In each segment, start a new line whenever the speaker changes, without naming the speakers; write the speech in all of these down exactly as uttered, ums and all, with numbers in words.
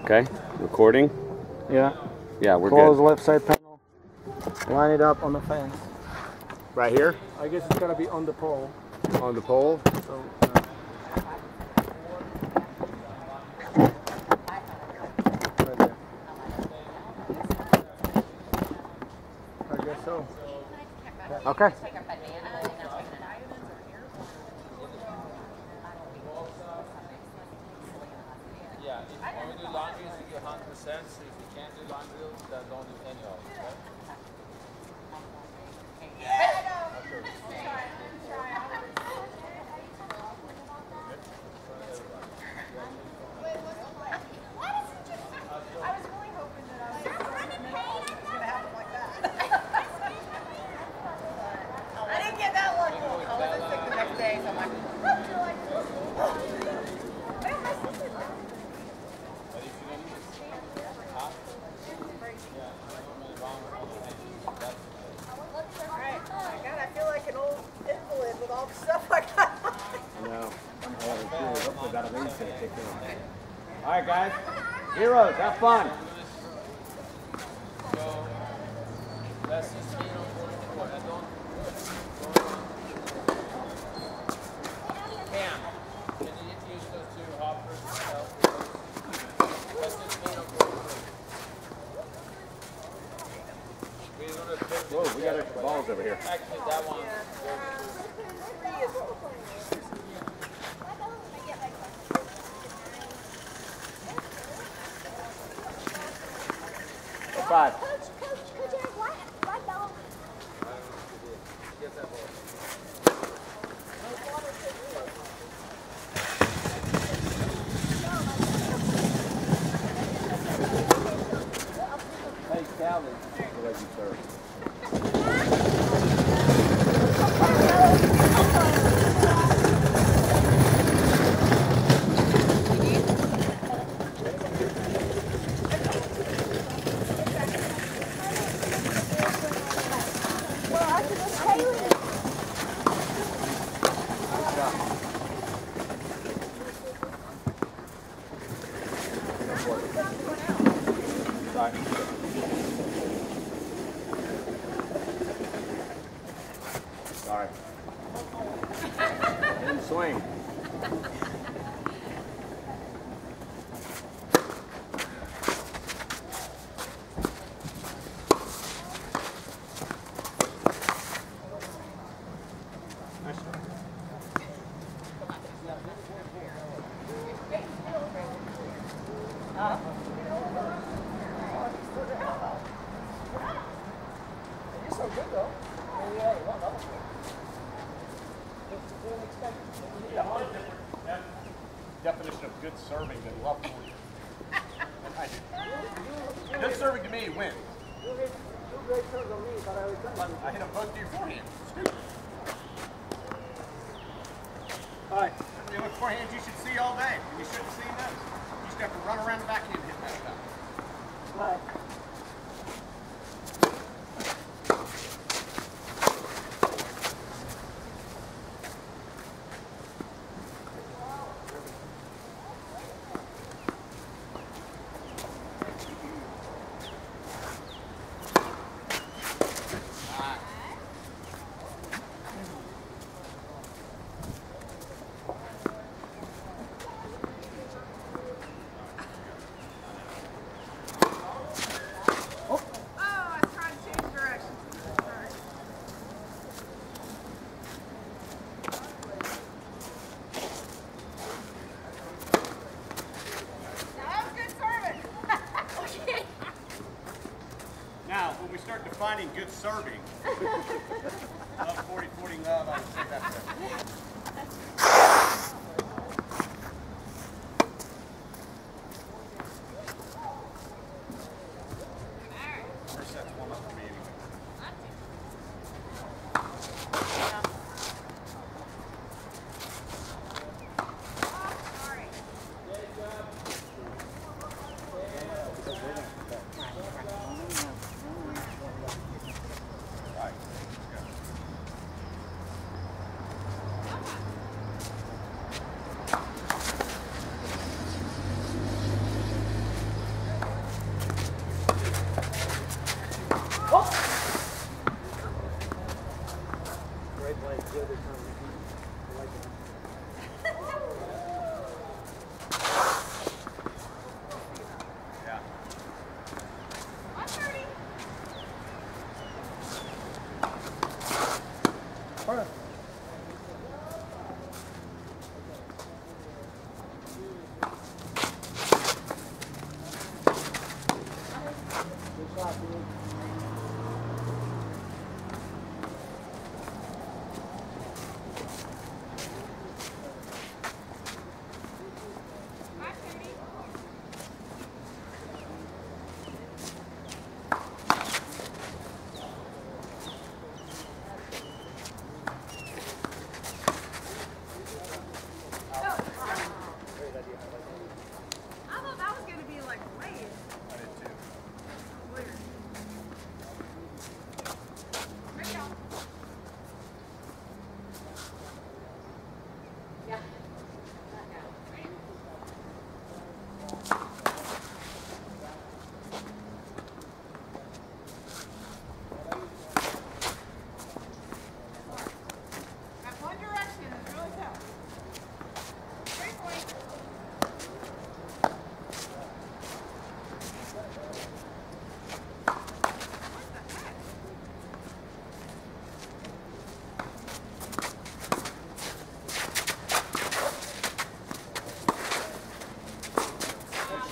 Okay, recording.
Yeah.
Yeah, we're
Close
good.
left side panel. Line it up on the fence.
Right here?
I guess it's gotta be on the pole.
On the pole?
So, uh, right there. I guess so.
Okay.
Yeah, if you want to do laundry, you do one hundred percent. If you can't do laundry, then don't do any of it. Okay?
All right, guys. Heroes, have fun.
So, let's just, you know, go ahead, don't. Cam, can you use those two hoppers to help with those? Let's just, you know, go through. We're gonna pick
Whoa, we got extra balls over here.
Actually, that one.
Five.
Coach, coach, coach, Eric, why, why don't?
Get that ball.
Hey, Calvin. I'll let you serve. Sorry. Didn't swing.
Definition of good serving than love for you. I do. Good serving to me wins. I hit them both to your forehand. Stupid.
All right.
You look forehands you should see all day. You shouldn't see those. You just have to run around the back end and hit that stuff.
All right.
Now, when we start defining good serving, love forty forty love, I would say that's it. First set's warm up for me anyway.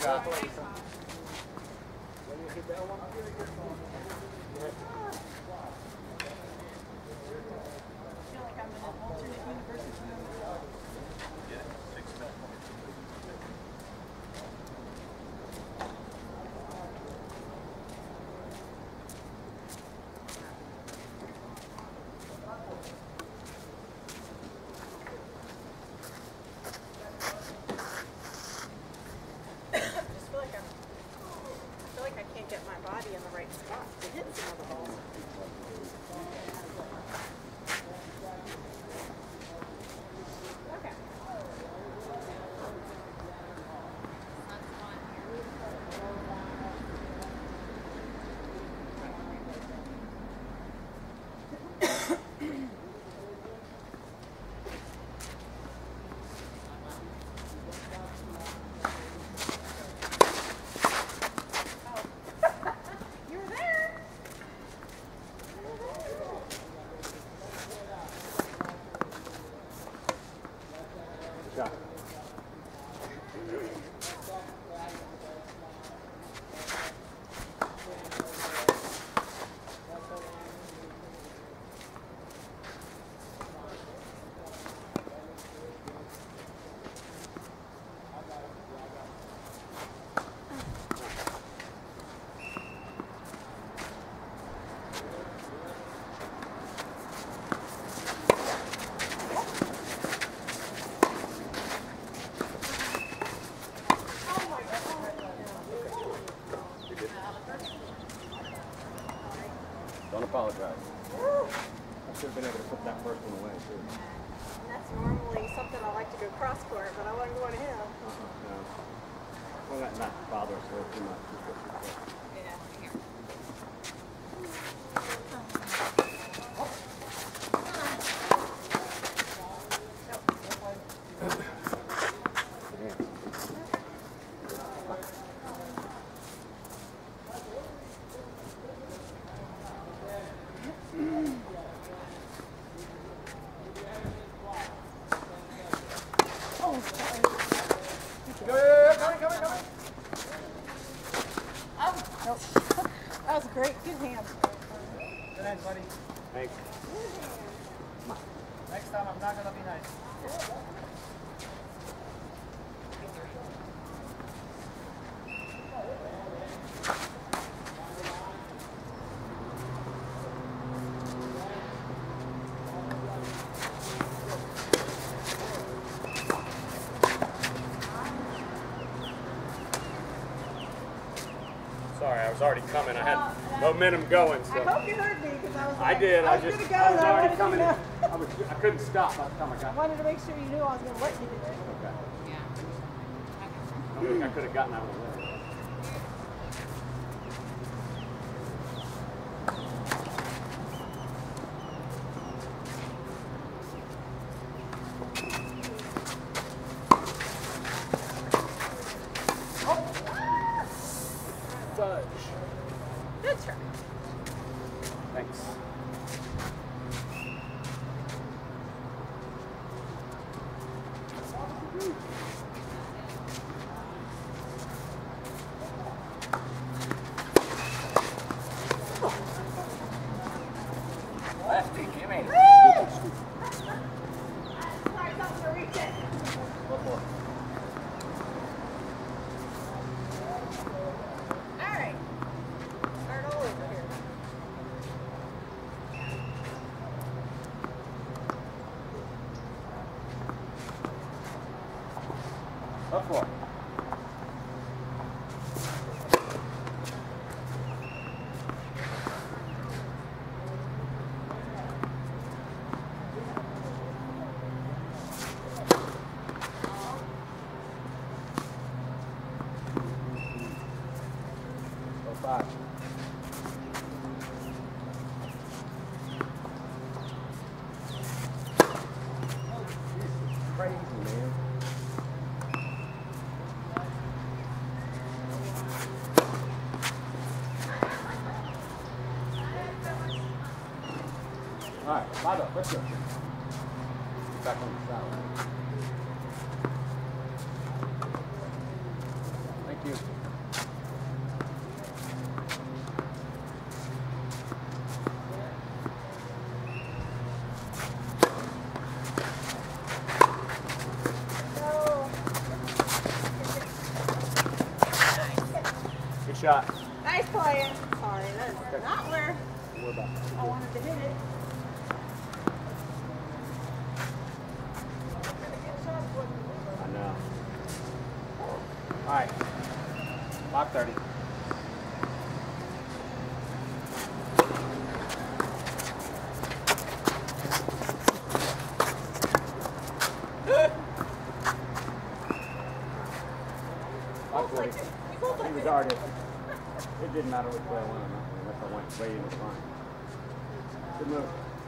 shot.
Don't apologize. I should have been able to put that first one away, too.
That's normally something I like to go cross court, but I wasn't going to him.
Uh-uh, no. Well, that not bother us too much. Just what you said.
Yeah, here. That was great. Good hand.
Good night, buddy.
Thanks.
Next time I'm not gonna be nice.
Sorry, I was already coming. I had momentum going, so.
I hope you heard me because I was.
I
like,
did. I,
I was
just
gonna go
I was
and I
already
wanted
coming.
to
In.
know.
I was I couldn't stop by the time I
I
got.
wanted to make sure you knew I was going to let you do it.
Okay. I don't think I could have gotten out of the way. Fudge.
Good try.
Thanks.
Lefty, Jimmy.
Sorry, something to reach it.
Go for it.
All right. Start all over here.
Up for it. Go five. Crazy, man. All right, five up. Let's go. Get back on the side. Thank you. Good shot.
Nice play. Sorry, that's not where
We're about to
I wanted to hit it.
I know. All right. five thirty. He was already. It didn't matter which way I went on that one, unless I went way in the front. Good move.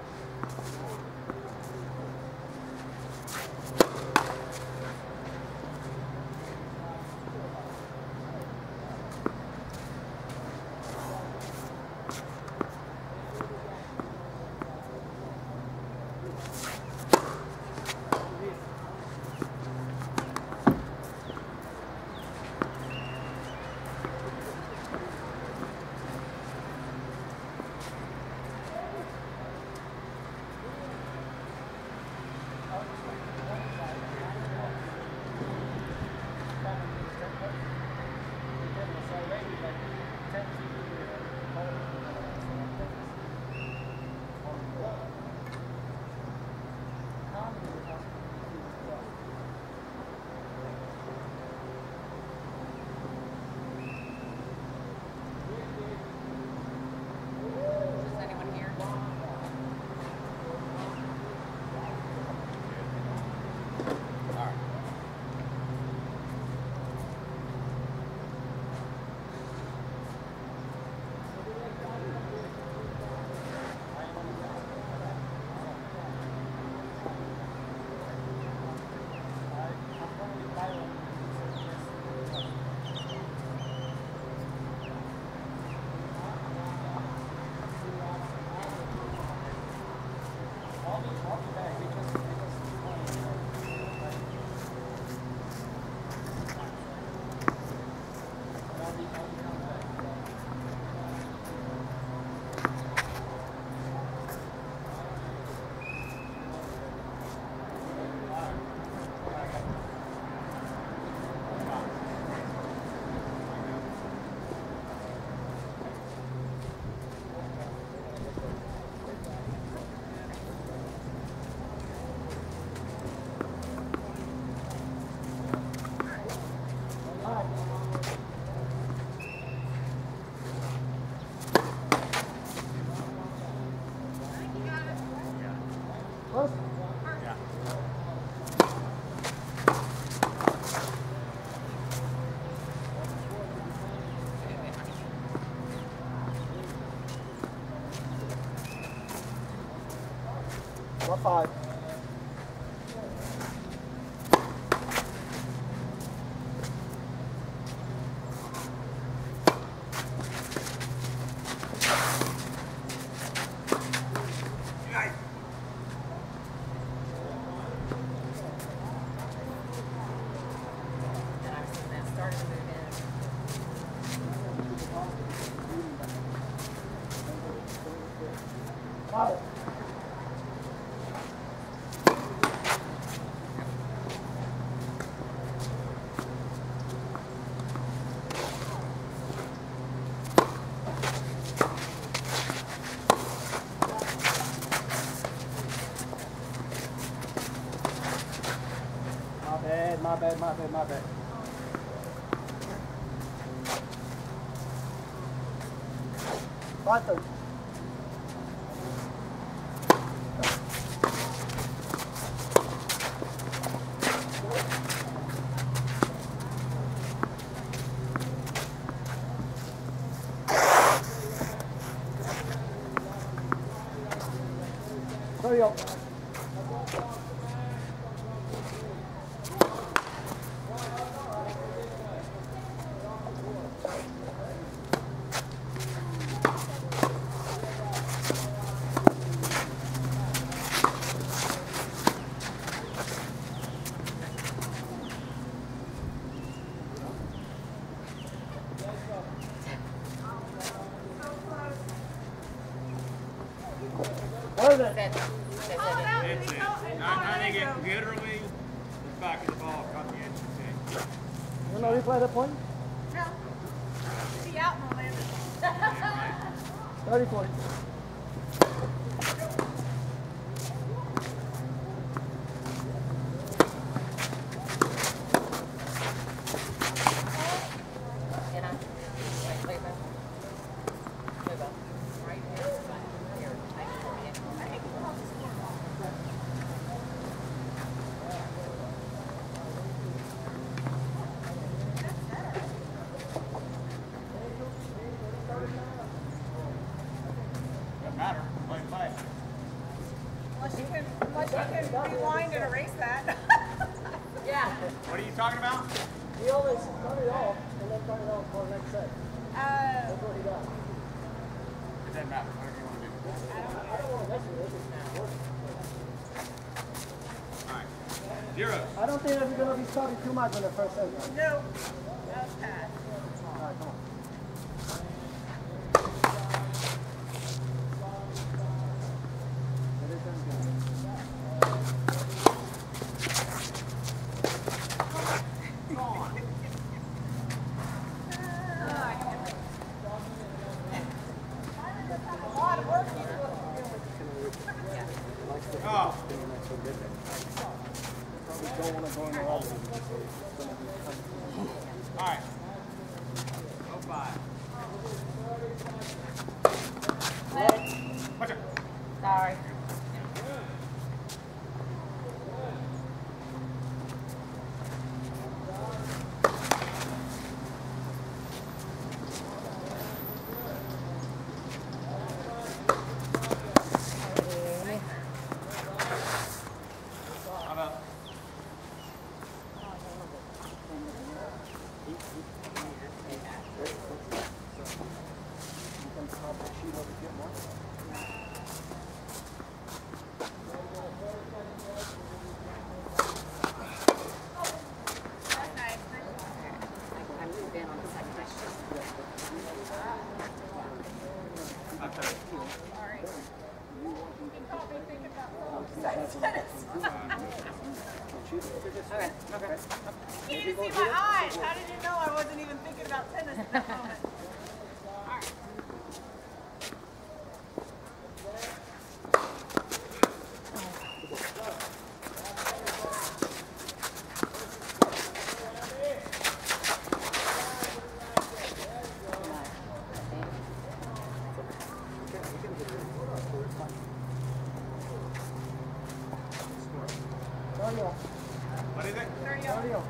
What five? Five. My bad, my bad, my bad, my bad. Five thirty. Hurry up. What is it?
That,
Oh,
that,
that
It's
was
it.
so-
I, I think it literally, the back of the ball caught the edge of the tee.
You know replay that point?
No. See out in the land.
thirty forty.
and I, wait, wait, wait. Move up. Right here. Here, take it for me.
I think we'll have to score.
Doesn't matter. Play, play.
Unless you can, unless you can rewind and erase that.
Yeah.
What are you talking about?
He always cut it off and then cut it off for the next set.
Uh,
That's what he does.
It doesn't matter. Whatever you want to do.
I don't want to mess with it. It's working.
All right. Zeros.
I don't think that we're going to be starting too much on the first set. Right?
no. That was bad.
All right, come on. That is good.
A lot of work he's
Oh.
Probably don't want to go in the wall.
All right. Oh, five. Watch it.
Sorry.
How about?
You can pop the sheet over get more.
That's nice.
I moved in on the second question.
Not there.
Sorry. You caught me thinking about tennis.
Okay, okay.
You didn't see my eyes. How did you know I wasn't even thinking about tennis at that moment? All right.
thirty off.
What is it?
thirty off.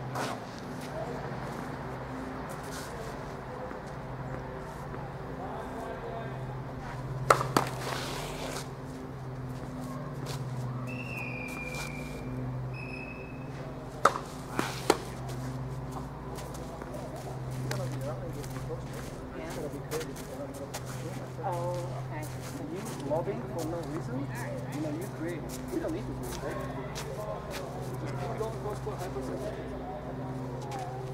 Oh, okay.
You lobbying for no reason? You know, you create. We don't need to do that. We don't go for hypersensitivity.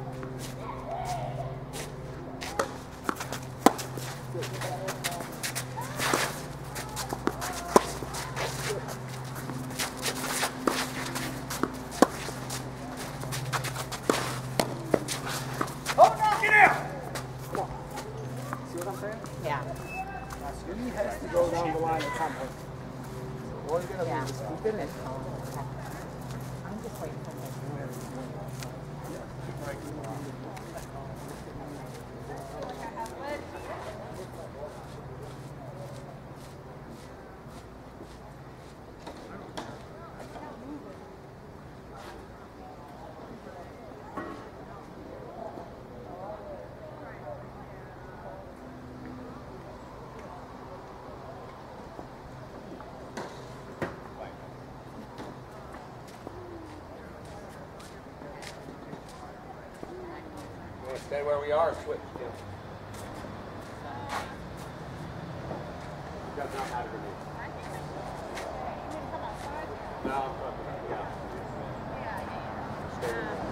Get out!
See what I'm saying?
Yeah.
He has to go down the line at some point. All he's gonna
Yeah.
do is keep it in.
I'm just waiting for this.
We'll stay where we are, switch. Yeah. Does not matter to me. No, I'm talking about, yeah. Stay where we are.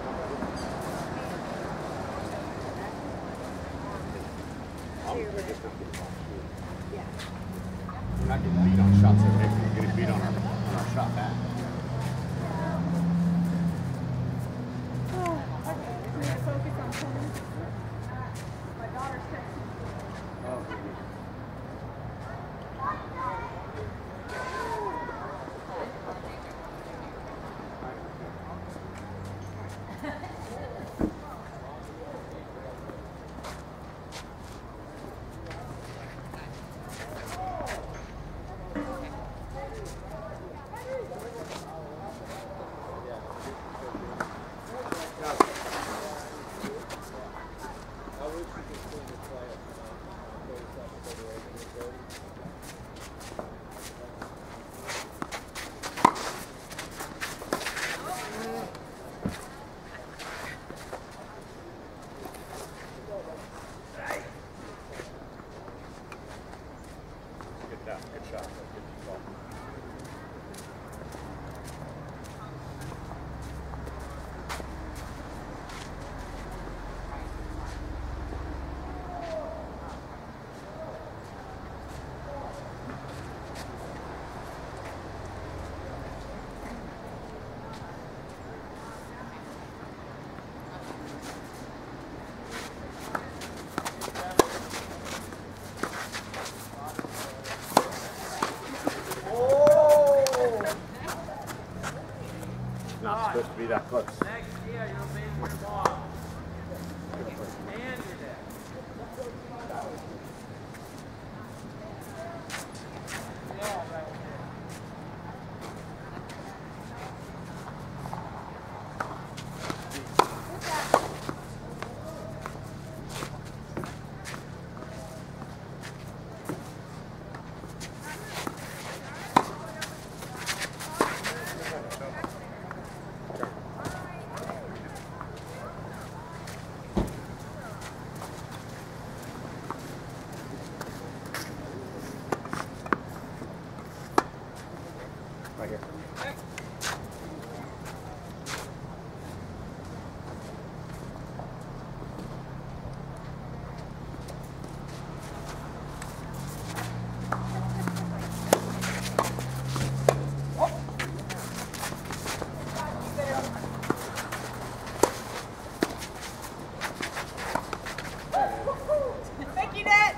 I'm- we're just gonna get it off. We're not getting beat on shots that big. We're getting beat on our, on our shot back.
Focus on tennis. My daughter's texting me.
Oh, good shot. Good ball. Not supposed to be that close.
Next year, you'll be for the ball. And you're there. Yeah, right.
Right here.
Thank you, Dad.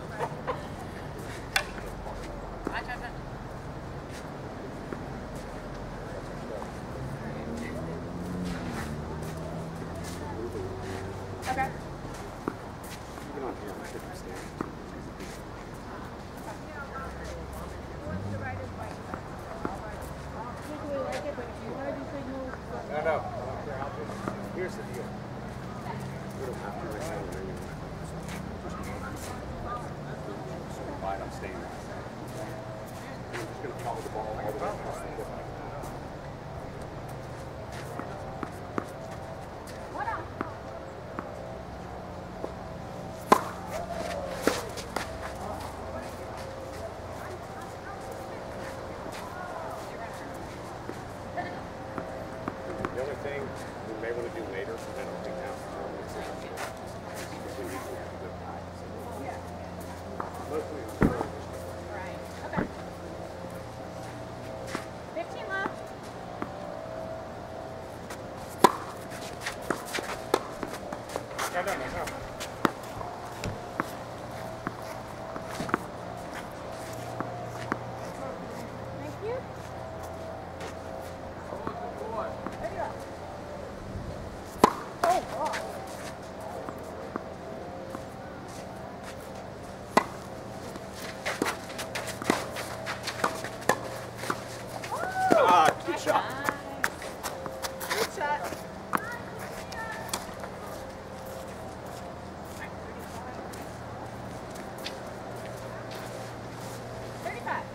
Okay.
Get on here. I should stand. No, no. I don't care how big. Here's the deal. We don't have to right now. We're in. So wide, I'm staying there. I'm just going to follow the ball all the way across the court. The only thing we may want to do later, I don't think now, is we need to have a good practice. Mostly on Thursday.
Right. Okay. fifteen left.
No, no, no, no.
Thank you. There you go. Oh, God.
Ah, good shot.
Good shot. thirty-five.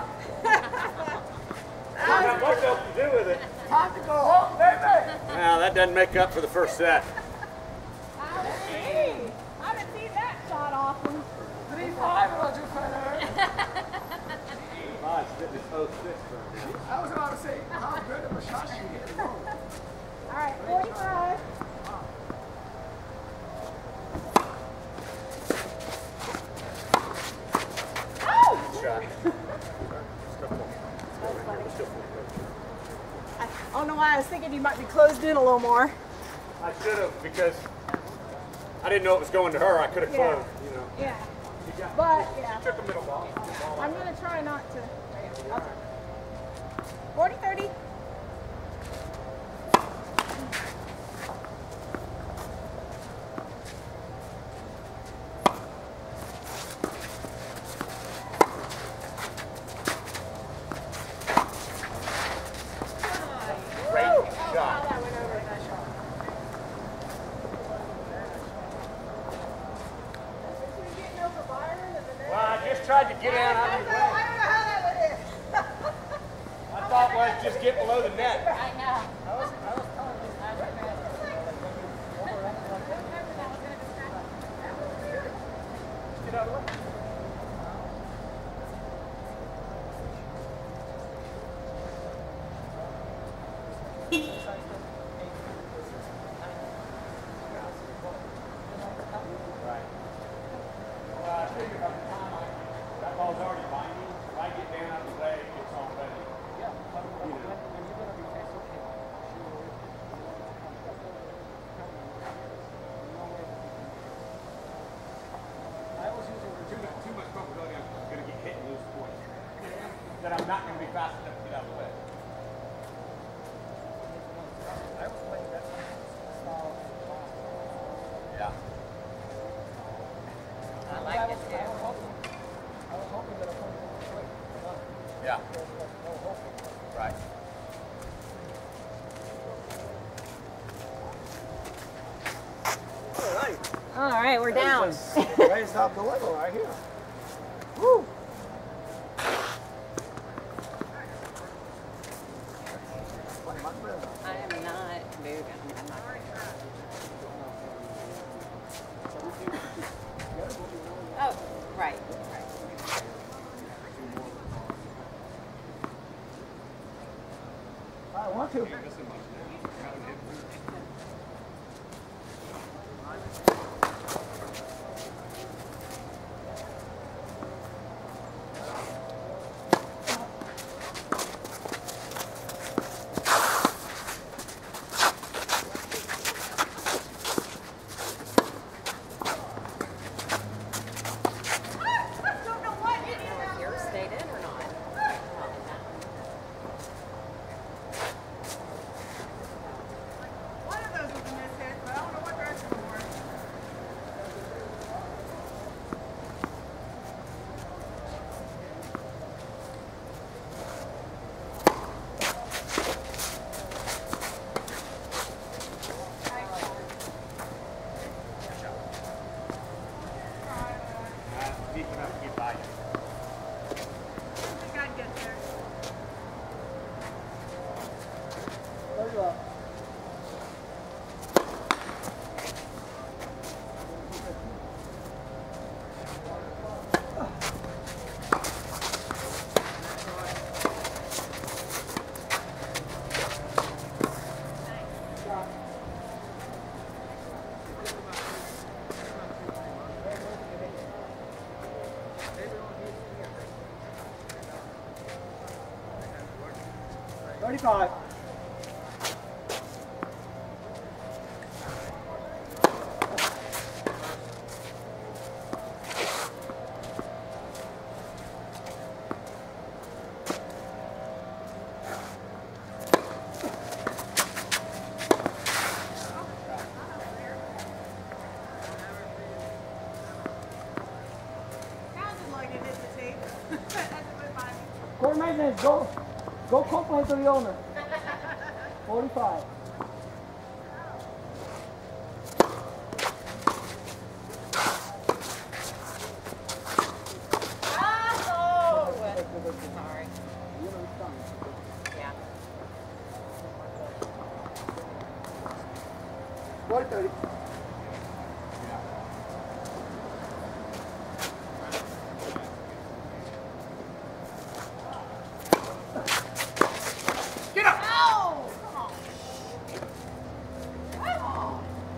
Not much else to do with it.
Time to go home, baby!
Well, that that doesn't make up for the first set.
I haven't seen that shot often.
three five, Roger Federer.
Five, sitting at oh six right now.
I was about to say, how good of a shot she hit.
All right, forty-five.
Shot.
I don't know why I was thinking you might be closed in a little more.
I should have, because I didn't know it was going to her. I could have
Yeah.
closed, you know.
Yeah.
She got,
But, yeah.
she took a middle ball.
I'm going to try not to. forty, thirty.
Great
Oh,
shot.
that went over that shot. Getting over Byron and the net.
Well, I just tried to get out
I
of
don't
the
know,
way.
I don't know how that went in.
I thought it was just get below the net.
I know. I was, I was telling you, I was gonna
Get out of the way.
Right. Well, I figured by the time I, that ball's already binding, if I get down out of the way, it's already.
Yeah, but when you're gonna be facing him, I was using
Too much, too much probability I'm going to get hit and lose points. That I'm not going to be fast enough to get out of the way.
I was playing that style of ball.
Yeah.
I like it
I
too.
was hoping, I was hoping that opponent would play.
Yeah.
There was no hope.
Right.
All right.
All right, we're down.
Raised up the level right here. Woo!
I am not moving. I'm not. Oh, right. Right.
I want to.
Don't know what hit him.
Now, if yours stayed in or not? Probably not.
One of those was a miss hit, but I don't know what direction it was.
Uh, deep enough to get by you.
I think I'd get there.
There you are. Thirty-five.
Sounded like it hit the tape as it went by me.
Court maintenance, go. Go complain to the owner. Forty-five.
Oh! Sorry. Yeah.
forty thirty.
Get up! Oh! Come on. Come on.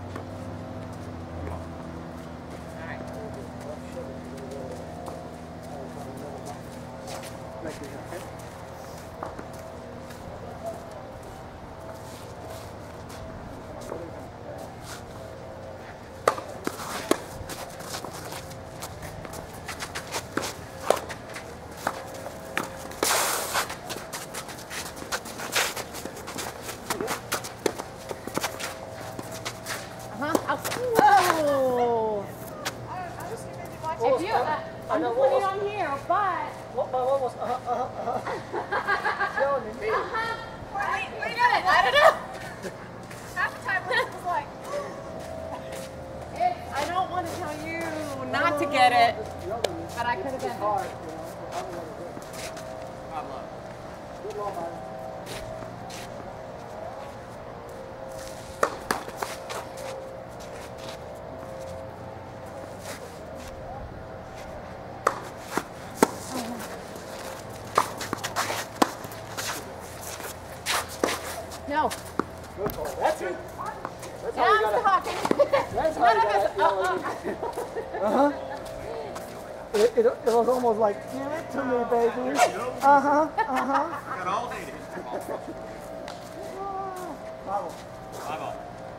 Like this, okay?
Uh-huh. Oh.
I don't know. She may be watching.
What was
If you,
that?
uh,
I
I'm
know,
just
what
putting it
was-
on here, but.
What, what, what was, uh-huh, uh-huh, uh-huh. Telling me.
Uh-huh.
Wait,
We
wait,
got it. I don't know.
half the time Liz was like,
It, I don't want to tell you not to get it, but I could have been.
It's hard, you know, so I don't want to do it.
I'm not.
Good luck, man.
No.
Good call. That's it. That's
Now
how you
I'm
gotta.
talking.
That's how
None
you
of us.
gotta.
Uh,
Uh huh. It, it, it was almost like, give it to me, baby. Uh huh. Uh huh.
Got all day to hit the ball.
Bravo.
Five on.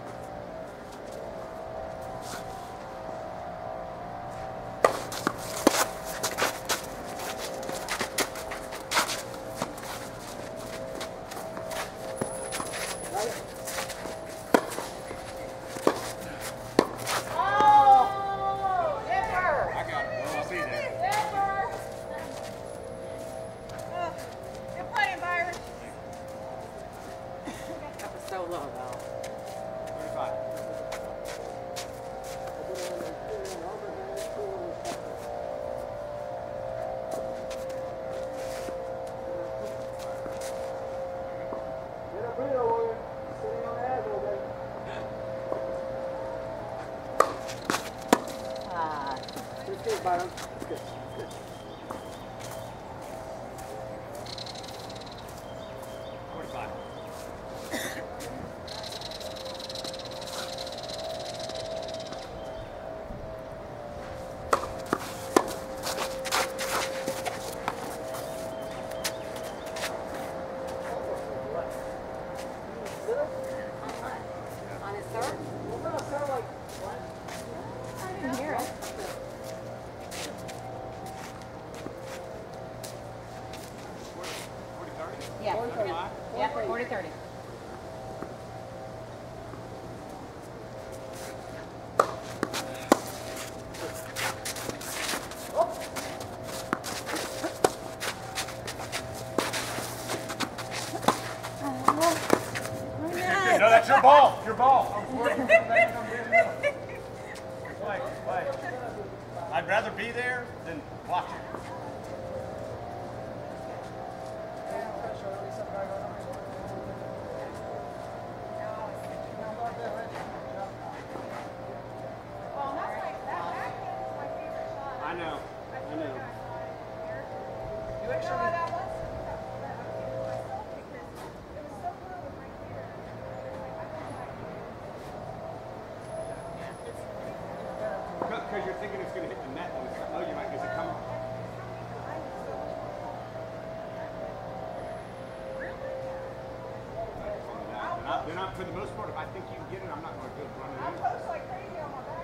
Oh, Dipper.
I got it. Oh, I see that.
Dipper.
oh, good playing, Byron.
That was so low, though.
thirty-five.
Get a breather, Warrior. Sitting on the edge all day.
Ah.
Good kick, Byron. Good. Good.
forty-five.
On his third?
Well, that sound like what?
I can hear it.
forty, thirty?
Yeah.
thirty-five?
Yeah, forty thirty.
No, that's your ball. Your ball. I'm worried. Play, play. I'd rather be there than watch it.
Well, that's like, that backhand is my favorite shot.
I know. I know.
You actually know that was? That I gave it myself because it was so good with my gear. Like, I felt like
Because you're thinking it's going to hit the net. And it's like, oh, you might get it coming. They're not, they're not, for the most part, if I think you can get it, I'm not going to go run it
I
in.
post like crazy on my back.